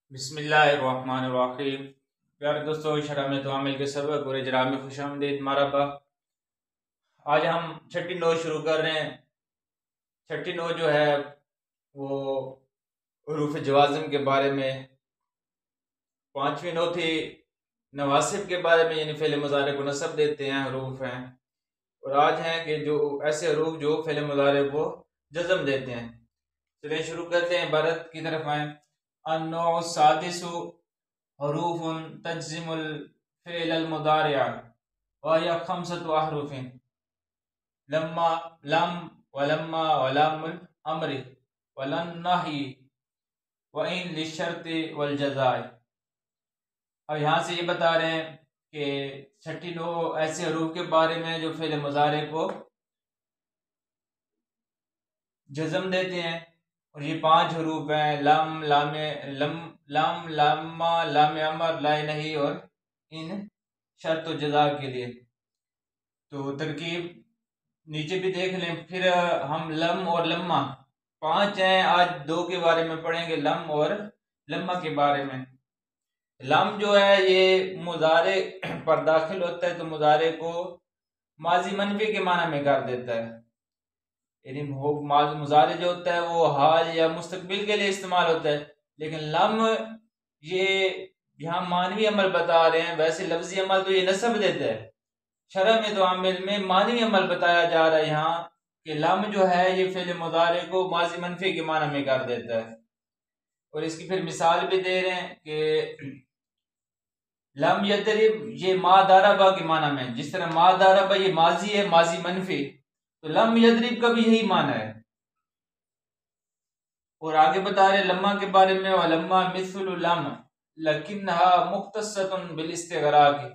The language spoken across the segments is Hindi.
बिस्मिल्लाहिर्रहमानिर्रहीम। प्यारे दोस्तों, शरह में तो के सबक और इजरा में खुशामदीद मरहबा। आज हम छठी नौ शुरू कर रहे हैं। छठी नौ जो है वो हरूफ जवाज़िम के बारे में, पांचवी नौ थी नवासिब के बारे में, यानी फ़ेल मुज़ारे को नसब देते हैं हरूफ हैं। और आज हैं कि जो ऐसे हरूफ जो फ़ेल मुज़ारे को जज़म देते हैं। चलिए शुरू करते हैं, इबारत की तरफ आए। अन्नौ सादिसु हरूफुन तज्जिमुल फ़िअल मुदारिअ व हिय खम्सतु अहरुफिन लम्मा लम वलम्मा वलामुल अम्रि वलन नही व इन लिशर्ति वल जज़ाए। अब यहाँ से ये बता रहे हैं कि छठी नौ ऐसे हरूफ के बारे में जो फ़िअल मुज़ारे को जज़म देते हैं। और ये पांच हरूफ हैं, लम लामे लम लम्मा लामे अमर लाए नहीं और इन शर्त और जज़ा के लिए। तो तरकीब नीचे भी देख लें। फिर हम लम और लम्मा पांच हैं, आज दो के बारे में पढ़ेंगे, लम और लम्मा के बारे में। लम जो है ये मुज़ारे पर दाखिल होता है तो मुज़ारे को माजी मनफी के माना में कर देता है। यानी मुज़ारे जो होता है वो हाल या मुस्तकबिल के लिए इस्तेमाल होता है। लेकिन लम ये यहाँ मानवी अमल बता रहे हैं, वैसे लफ्जी अमल तो ये नसब देता है। शरह में तो आमिल में मानवी अमल बताया जा रहा है यहाँ कि लम जो है ये फ़िल मुज़ारे को माजी मनफी के माना में कर देता है। और इसकी फिर मिसाल भी दे रहे हैं कि लम यदरिब ये मा दारबा के माना में, जिस तरह मा दारबा ये माजी है, माजी मनफी, तो लम यदरिब का भी यही माना है। और आगे बता रहे लम्मा के बारे में, वलम्मा मिस्लु लम लकिन्हा मुख्तसतुन बिल इस्तिगराक।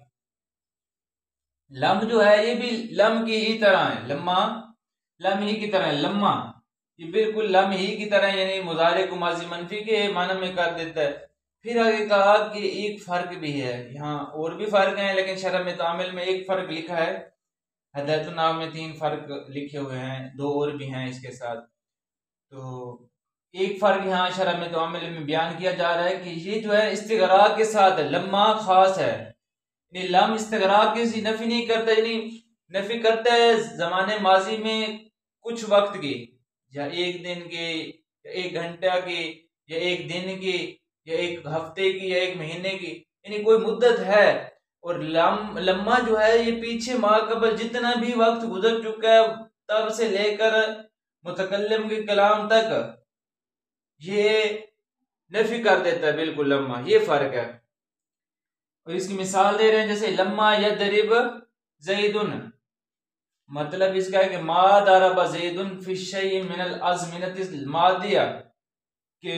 लम जो है ये भी लम की ही तरह है, लम्मा लम ही की तरह है, लम्मा ये बिल्कुल लम ही की तरह, यानी मुज़ारे को माजी मनफी के माना में कर देता है। फिर आगे कहा कि एक फर्क भी है, यहाँ और भी फर्क है लेकिन शरह में तामिल में एक फर्क लिखा है, हदायतुन नाम में तीन फर्क लिखे हुए हैं, दो और भी हैं इसके साथ। तो एक फर्क यहाँ शरह में तामिल में बयान किया जा रहा है कि ये जो है इस्तिगराक के साथ है, लम्मा खास है। लम इस्तिगराक की नफी नहीं करता, यानी नफी करता है जमाने माजी में कुछ वक्त की, या एक दिन की, या एक घंटा की, या एक दिन की, या एक हफ्ते की, या एक महीने की, यानी कोई मुद्दत है। और लम्मा जो है ये पीछे माकबल जितना भी वक्त गुजर चुका है तब से लेकर मुतकल्लिम के कलाम तक ये नफी कर देता है बिल्कुल लम्मा, ये फर्क है। और इसकी मिसाल दे रहे हैं, जैसे लम्मा यदरिब ज़ैदुन, मतलब इसका है कि मा दरबा ज़ैदुन फी शैइन मिनल अज़मिनतिल मादिया, कि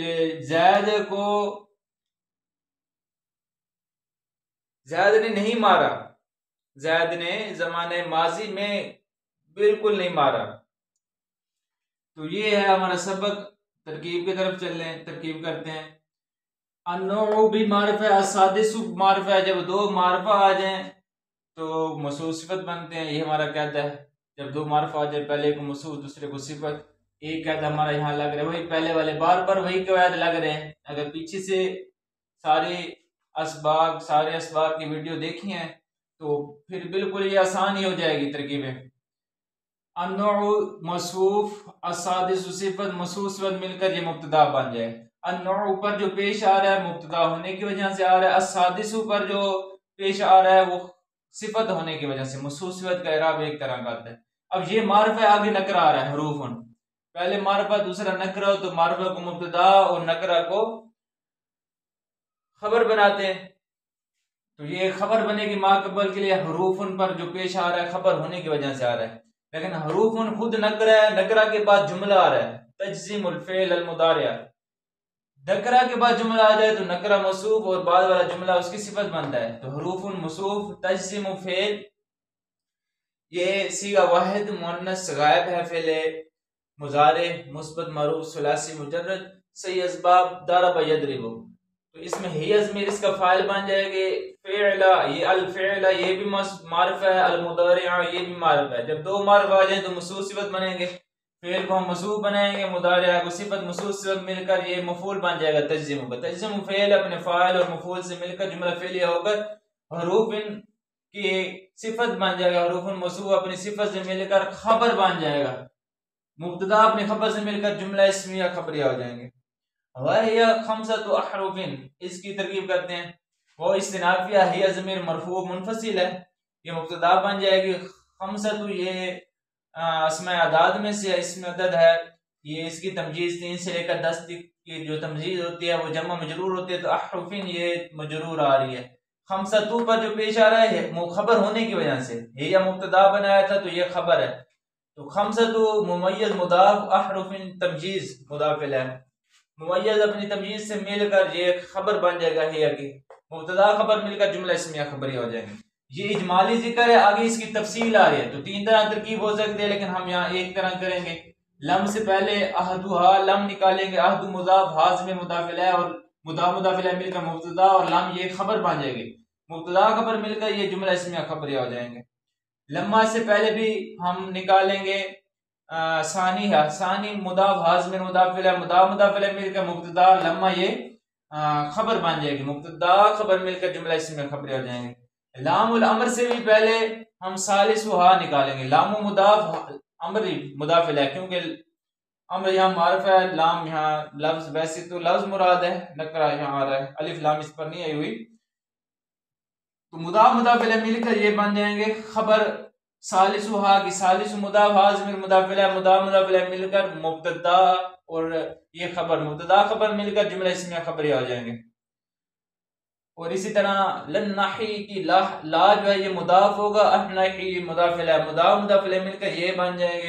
ज़ैद ने नहीं मारा, ज़ैद ने ज़माने माजी में बिल्कुल नहीं मारा। तो ये है हमारा सबक। तरकीब की तरफ चल रहे हैं, तरकीब करते हैं। अन्नौ भी मारफा, असादिसु मारफा, जब दो मारफा आ जाए तो मसूस सिफत बनते हैं, ये हमारा कहता है। जब दो मारफा आ जाए, पहले को मसूस दूसरे को सिफत, एक कहता हमारा यहाँ लग रहा है, वही पहले वाले बार बार वही कवायद लग रहे हैं। अगर पीछे से सारे असबाब की वीडियो देखी है तो फिर बिल्कुल ये आसान ही हो जाएगी तरकीबें। अन्नौ मसूफ, असादिसु सिफत, मसूस सिफत मिलकर ये मुब्तदा बन जाए। अन्नौ पर जो पेश आ रहा है मुब्तदा होने की वजह से आ रहा है, असादिसु पर जो पेश आ रहा है वो सिफत होने की वजह से, मसूस सिफत का इराब एक तरह का आता है। अब ये मारफा आगे नकरा आ रहा है, हरूफुन, पहले मारफा दूसरा नकरा हो तो मारफा को मुब्तदा और नकरा को खबर बनाते हैं। तो ये खबर बनेगी माकबल के लिए, हरूफुन पर जो पेश आ रहा है खबर होने की वजह से आ रहा है। लेकिन हरूफुन खुद नकरा है, नकरा के बाद जुमला आ रहा है, तज्जीमुल फ़िअल अल मुदारिअ, नकरा के बाद जुमला आ जाए तो नकरा मसूफ और बाद वाला जुमला उसकी सिफत बनता है। तो हरूफुन मसूफ तज्जीमु फ़िअल, ये सीगा वाहिद मुअन्नस गायब है, फ़िअल मुजारे मुस्बत मरूफ सुलासी मुजर्रद सही असबाब दरबा यदरिबु, तो इसमें ही अज़मीर इसका फाइल बन जाएगी। फ़िअला, ये अल फ़िअला ये भी मारिफा है, अल मुदारिअ ये भी मारिफा है। जब दो मारिफा आ जाए तो मसूस सिफत बनेंगे। फेल को हम मसूफ बनाएंगे, मुदारिया को सिफत मसूफ से मिलकर ये मफूल बन जाएगा तज्जिम का। तज्जिम फेल अपने फाइल और मफूल से मिलकर जुमला फेलिया होकर हरूफिन की सिफत बन जाएगा, हरूफिन मसूफ अपनी सिफत से मिलकर खबर बन जाएगा, मुब्तदा अपने खबर से मिलकर जुमला इस्मिया खबरिया हो जाएंगे। वह खमसतु अहरूफिन, इसकी तरकीब करते हैं। वो इस्तिनाफिया हिया ज़मीर मरफू मुनफसिल है, ये मुब्तदा बन जाएगी। खमसतु ये अस्माए अदाद में से इसमें अदद है, ये इसकी तमजीज 3 से लेकर 10 तक की जो तमजीज होती है वो जमा मजरूर होती है, तो अहरूफिन ये मजरूर आ रही है। खमसतु पर जो पेश आ रहा है वो खबर होने की वजह से, हिया मुब्तदा बनाया था तो ये खबर है, तो खमसतु मुमय्यज मुदाफ अहरूफिन तमजीज मुदाफ इलैह, मुमय्यज अपनी तमयीज से मिलकर ये खबर बन जाएगा, हिया की मुब्तदा खबर मिलकर जुमला इस्मिया खबरी हो जाएंगे। ये इजमाली जिक्र है, आगे इसकी तफसील आ रही है, तो 3 तरह तरकीब हो सकती है, लेकिन हम यहाँ एक तरह करेंगे। लम से पहले अहदुहा लम निकालेंगे, अहदु मुदाफ हाज में मुदाफ इलैह और मुदाफ इलैह मिलकर मुब्तदा और लम ये खबर बन जाएगी, मुब्तदा खबर मिलकर ये जुमला इस्मिया खबरी हो जाएंगे। लम्मा से पहले भी हम निकालेंगे सानी है, सानी मुदाफ हाज में मुदाफ इलैह मुदाफ इलैह मिलकर मुब्तदा लम्मा ये खबर बन जाएगी, मुब्तदा खबर मिलकर जुमला इस्मिया खबरी हो जाएंगे। लामुल अमर से भी पहले हम सालिसुहा निकालेंगे, लामु मुदाफ अमरी मुदाफ इलैह, क्योंकि अमर यहाँ मारफ है, लाम यहाँ लफ्ज, वैसे तो लफ्ज मुराद है, नकरा यहाँ आ रहा है, अलिफ लाम इस पर नहीं आई हुई, तो मुदाफ इलैह मिलकर ये बन जाएंगे खबर। सालिसुहा की सालिसु मुदाफ हाज़िर मुदाफ इलैह मिलकर मुब्तदा और ये खबर, मुब्तदा खबर मिलकर जुमला इस्मिया खबरिया हो जाएंगे। और इसी तरह लन्नाही की ला जो है ये मुदाफ होगा, अहनाही मुदाफ इलैह मिलकर ये बन जाएंगे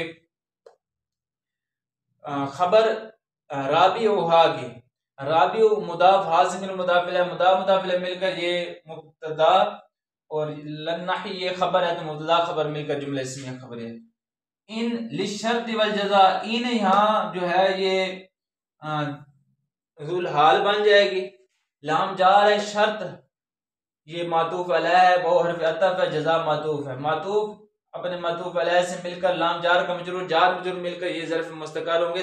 खबर। राबिउहा की राबिउ मुदाफ हाज़िर मुदाफ इलैह मिलकर ये मुब्तदा और लन्नाही ये खबर है, तो मुब्तदा खबर मिलकर जुमला इस्मिया खबर है। इन लिशर्त वल जज़ा, इन यहाँ जो है ये ज़ुल हाल बन जाएगी, लाम जार है, शर्त ये मातूफ अलैह है, वो हर्फ अतफ है, जज़ा मातूफ है, मातूफ अपने मातूफ अलैह से मिलकर लाम जार का मजरूर जार मजरूर मिलकर ये ज़र्फ मुस्तक़र होंगे।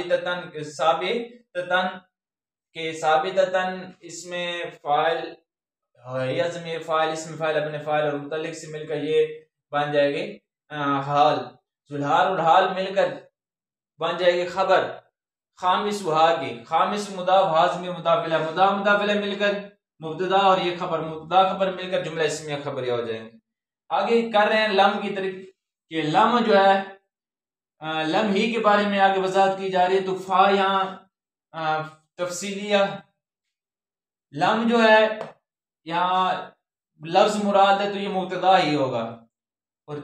साबिततन इसमें फाइल फाइल इसमें फाइल अपने फाइल और मुतल्लिक से मिलकर ये बन जाएगी हाल, जुलहाल और हाल मिलकर बन जाएगी खबर। खामिस की खामिस मुदाफ हाज़िर मुदाफ इलैह मिलकर मुब्तदा और ये खबर, मुब्तदा खबर मिलकर जुमला इस्मिया खबरिया हो जाएंगे। आगे कर रहे हैं लम की तरीके, लम जो है लम ही के बारे में आगे वजाहत की जा रही है, तो फा यहाँ तफसीलिया, लम जो है यहाँ लफ्ज मुराद है तो ये मुब्तदा ही होगा। और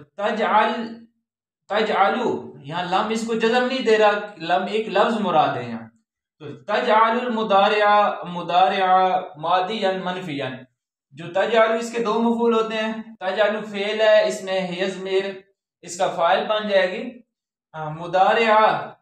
तजअलु यहाँ लम इसको जज़म नहीं दे रहा, लम एक लफ्ज मुराद है यहाँ, तो तजअलुल मुदारिया मादियन मनफियन, जो तजअलु इसके 2 मफूल होते हैं, तजअलु फेल है, इसमें हिया ज़मीर इसका फाइल बन जाएगी, मुदारिया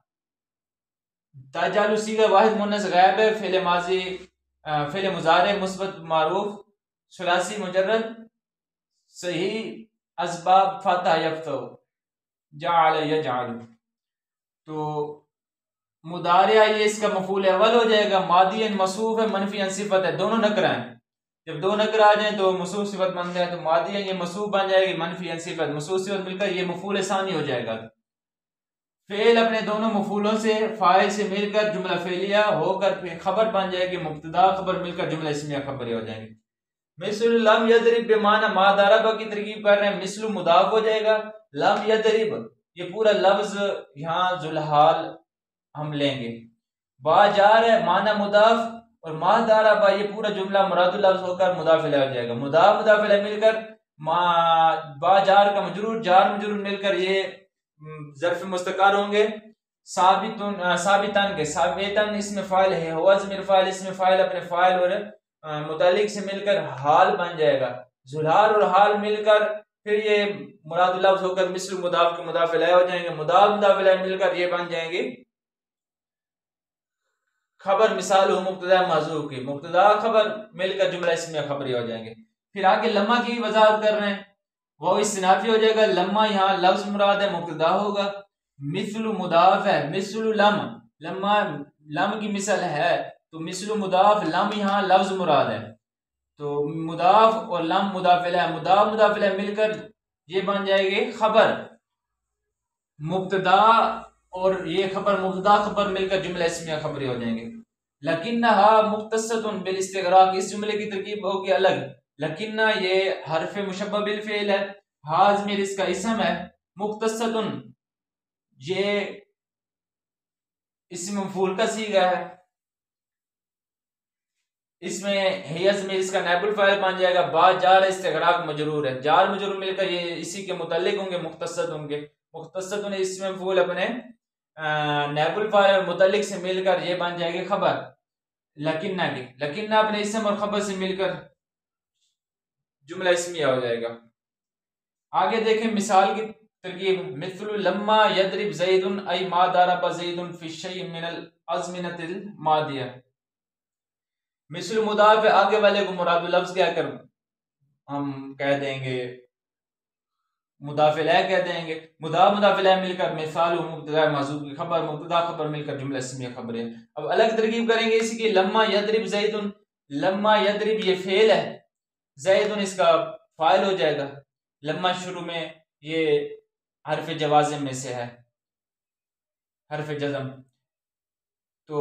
तजअलु सीगा वाहिद मुन्नस गैब है, फेल माजी फेल मुजारे मुस्बत मारूफ सुलासी मुजर्रद सही असबाब फतह यफ्तह जाल यजालु, तो मुदारिया ये इसका मफूल अव्वल हो जाएगा, मादियन मसूफ है, मनफियन सिफत है, दोनों नकरा है, जब 2 नकरा आ जाए तो मसूफ सिफत बन जाए, तो मादियन ये मसूफ बन जाएगी, मनफियन सिफत मसूफ सिफत मिलकर ये मफूल सानी हो जाएगा। फेल अपने दोनों मफूलों से फाइल से मिलकर जुमला फेलिया होकर फिर खबर बन जाएगी, मुब्तदा खबर मिलकर जुमला इस्मिया खबरी हो जाएंगे। मिस्लु लम यदरिब बेमाना मा दरबा की तरकीब कर रहे हैं, मिस्लु मुदाफ हो जाएगा, लम यदरिब ये पूरा लफ्ज यहाँ जुलहाल हम लेंगे, बा जार है माना मुदाफ और मा दारबा ये पूरा जुमला मुरादुल लफ्ज होकर मुदाफ इलैह हो जाएगा, मुदाफ इलैह मिलकर बा जार का मजरूर जार मजरूर मिलकर ये ज़र्फ मुस्तक़र होंगे। साबितन के साबितन इसमें फाइल है, हुआ ज़मीर फाइल इसमें फाइल अपने फाइल और मुतालिक से मिलकर हाल बन जाएगा, जुलहाल और हाल मिलकर फिर ये मुरादुल लफ्ज होकर मिस्ल मुदाफ के मुदाफ इलैह हो जाएंगे, मुदाफ इलैह मिलकर ये बन जाएंगे खबर। मिसाल हो मुब्तदा मज़ूफ की, मुब्तदा खबर मिलकर जुमला इस्मिया खबरी हो जाएंगे। फिर आगे लम्मा की वजाहत कर रहे हैं, वो इस्तिनाफी हो जाएगा, लम्मा यहाँ लफ्ज मुराद है, मुब्तदा होगा, मिसलु मुदाफ है, मिसलु लम, लम्मा लम की मिसल है, तो मिसलु मुदाफ लम यहाँ लफ्ज मुराद है। तो मुदाफ और लम मुदाफिल है, मुदाफ मुदाफिल है मिलकर ये बन जाएगी खबर। मुब्तदा और ये खबर, मुब्तदा खबर मिलकर जुमला इस्मिया खबरी हो जाएंगे। लकिन्नहा मुख्तसतुन बिल इस्तिगराक, इस जुमले की तरकीब होगी अलग। लकिन्ना ये हरफ मुशब्बह बिल फेल है, हाज में इसका इसम है, मुख्तसतुन ये इसम मफूल का सीगा है, इसमें हियज में इसका नाइबुल फाइल बन जाएगा। बाद जार इस्तिगराक मजरूर है, जार मजरूर मिलकर ये इसी के मुतल्लिक होंगे, मुख्तसत होंगे। मुख्तसतुन इसमें मफूल अपने नाइबुल फाइल और मुतल्लिक से मिलकर ये बन जाएगी खबर। लकिन्ना की, लकिन्ना अपने इसम और खबर से मिलकर जुमला इस्मिया हो जाएगा। आगे देखें मिसाल की तरकीब। मिथलु लम्मा यदरिब ज़ैदुन अय मा दरबा ज़ैदुन फी शैइन मिनल अज़मिनतिल मादिया। मिसल मुदाफ आगे वाले को मुराद लफ्ज क्या कर हम कह देंगे, मुदाफिल कह देंगे। मुदाफ मुदाफिल मिलकर मिसाल मुब्तदा मौजूद की खबर, मुब्तदा खबर मिलकर जुमला इस्मिया खबर है। अब अलग तरकीब करेंगे इसी की। लम्मा यदरिब ज़ैदुन, लम्मा यदरिब ये फेल है, ज़ैदुन इसका फाइल हो जाएगा। लम्मा शुरू में ये हरफ जवाज़िम में से है, हरफ जज़म। तो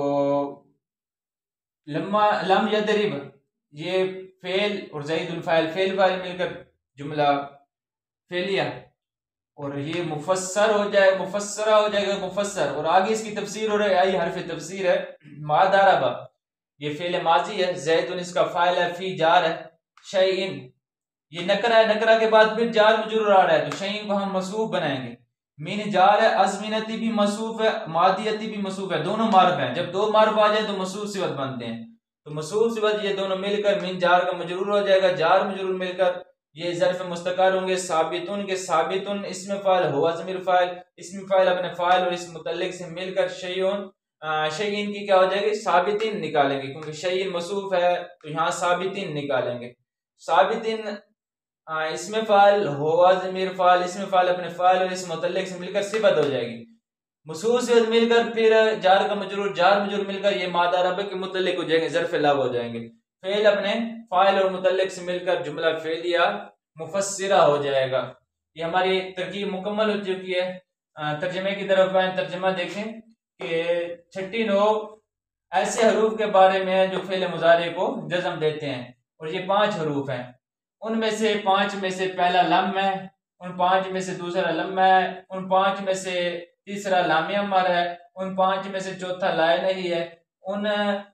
लम्मा लम यदरिब ये फेल और ज़ैदुल फाइल, फेल फाइल मिलकर जुमला फेलिया, और ये मुफस्सर हो जाए, मुफस्सरा हो जाएगा मुफस्सर। और आगे इसकी तफसीर हो रही है, आई हरफ तफसीर है। मा दारबा ये फेल माजी है, ज़ैदुन इसका फाइल है, फी जार है, शैइन ये नकरा है, नकरा के बाद फिर जार मजरूर आ रहा है, तो शैइन को हम मसूफ बनाएंगे। मीन जार है, अज़मिनती भी मसूफ है, मादियती भी मसूफ है, दोनों मार्फ हैं। जब दो मार्फ आ जाए तो मसूफ सिवत बनते हैं, तो मसूफ सिवत ये दोनों मिलकर मीन जार का मजरूर हो जाएगा, जार मजरूर मिलकर ये ज़र्फ मुस्तकर होंगे। साबितुन के साबितुन इसमें फाइल हुआ ज़मीर फाइल, इसमें फाइल अपने फाइल और इस मुतल्लिक से मिलकर शैउन, शैइन की क्या हो जाएगी, साबितीन निकालेंगे, क्योंकि शैइन मसूफ है तो यहाँ साबितीन निकालेंगे। साबितीन इसमें फाइल हुआ ज़मीर फाइल, इसमें फाइल अपने फाइल और इस मुतल्लिक से मिलकर सिफत हो जाएगी। मसूफ से मिलकर फिर जार का मजरूर, जार मजरूर मिलकर ये मादा रब के मुतल्लिक हो जाएंगे, ज़र्फ लाभ हो जाएंगे। फेल अपने फाइल और मुतल्लिक से मिलकर जुमला फेलिया मुफस्सिरा हो जाएगा। ये हमारी तरकीब मुकम्मल हो चुकी है। तर्जमे की तरफ आए, तर्जमा देखें कि 36 ऐसे हरूफ के बारे में जो फेल मुजारे को जज़म देते हैं, और ये 5 हरूफ हैं। उनमें से 5 में से पहला लम है, उन 5 में से दूसरा लम है, उन 5 में से तीसरा लामिया मर है, उन 5 में से चौथा लाए नहीं है, उन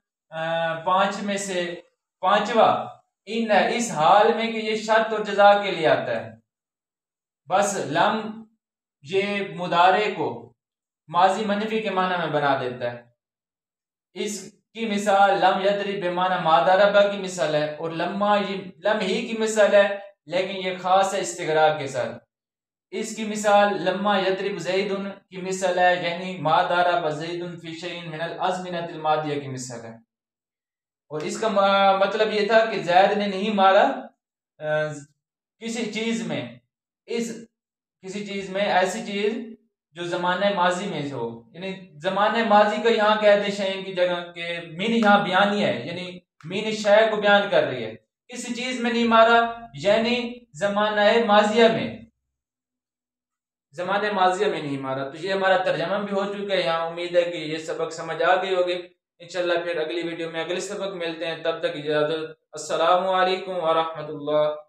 5 में से 5वां इन है, इस हाल में कि ये शर्त और जजा के लिए आता है। बस लम ये मुदारे को माजी मनफी के माना में बना देता है। इसकी मिसाल लम यदरी बेमाना मादारबा की मिसाल है, और लम्मा ये लम ही की मिसाल है, लेकिन ये खास है इस्तिगराक के साथ। इसकी मिसाल लम्मा यदरिब ज़ैदुन की मिसाल है, यानी मादारबा ज़ैदुन फी शैइन मिनल अज़मिनतिल मादिया की मिसाल है। और इसका मतलब ये था कि ज़ैद ने नहीं मारा किसी चीज में, इस किसी चीज में ऐसी चीज जो जमाने माजी में हो, यानी जमाने माजी को यहाँ कह दे शैन की जगह के मीन यहाँ बयानी है, यानी मीन शय को बयान कर रही है। किसी चीज में नहीं मारा यानी जमाना माजिया में, जमाने माजिया में नहीं मारा। तो ये हमारा तर्जमा भी हो चुका है। यहाँ उम्मीद है कि ये सबक समझ आ गई होगी। इंशाल्लाह फिर अगली वीडियो में अगले सबक मिलते हैं, तब तक इजाजत। अस्सलामु अलैकुम व रहमतुल्लाह।